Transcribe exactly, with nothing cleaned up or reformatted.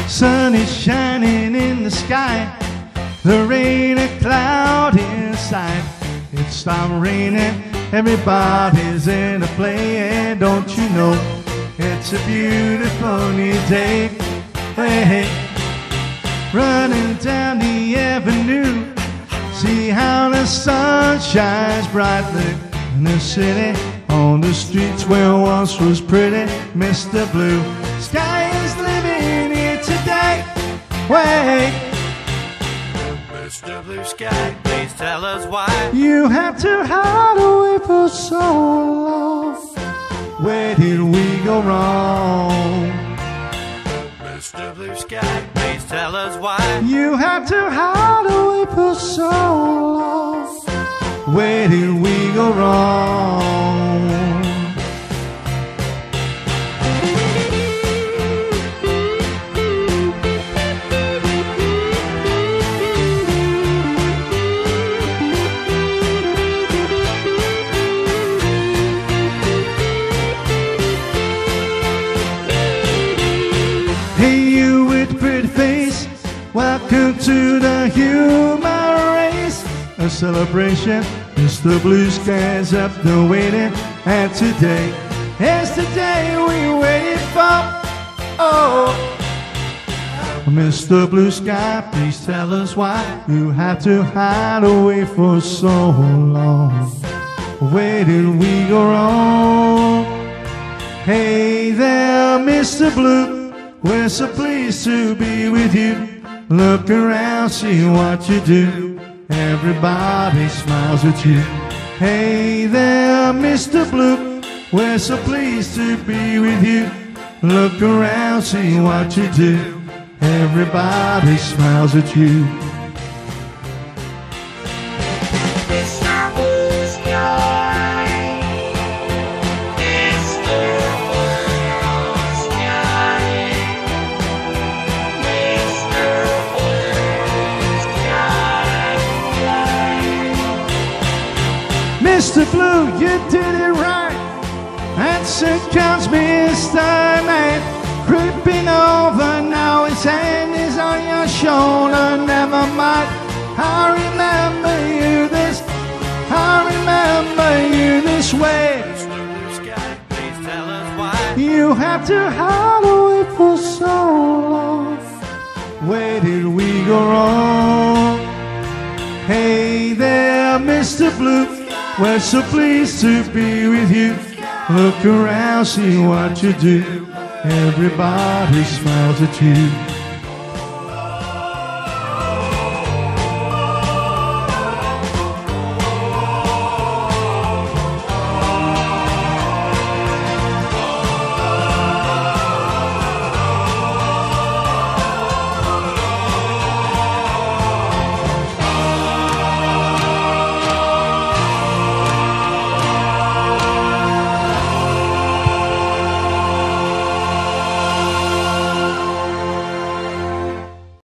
Sun is shining in the sky, there ain't a cloud in sight. It's stopped raining, everybody's in a play. Don't you know it's a beautiful new day? Hey, hey. Running down the avenue, see how the sun shines brightly in the city, on the streets where once was pretty. Mister Blue Sky is living here today. Wait, Mister Blue Sky, please tell us why you had to hide away for so long. Where did we go wrong? Mister Blue Sky, please tell us why you had to hide away for so long. Where did we go wrong? Hey, you with pretty face, welcome to the human race. A celebration, Mister Blue Sky's up there waiting. And today is the day we waited for. Oh, Mister Blue Sky, please tell us why you had to hide away for so long. Where did we go wrong? Hey there, Mister Blue, we're so pleased to be with you. Look around, see what you do. Everybody smiles at you. Hey there, Mister Blue, we're so pleased to be with you. Look around, see what you do. Everybody smiles at you. Mister Blue, you did it right. And so comes Mister Man, creeping over now. His hand is on your shoulder. Never mind, I remember you this. I remember you this way. Mister Blue Sky, please tell us why you had to hide away for so long. Where did we go wrong? Hey there, Mister Blue, we're so pleased to be with you. Look around, see what you do. Everybody smiles at you.